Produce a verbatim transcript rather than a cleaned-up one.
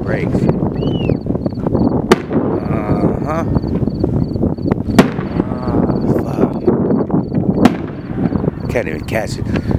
brakes. Uh-huh. Ah, fuck. Can't even catch it.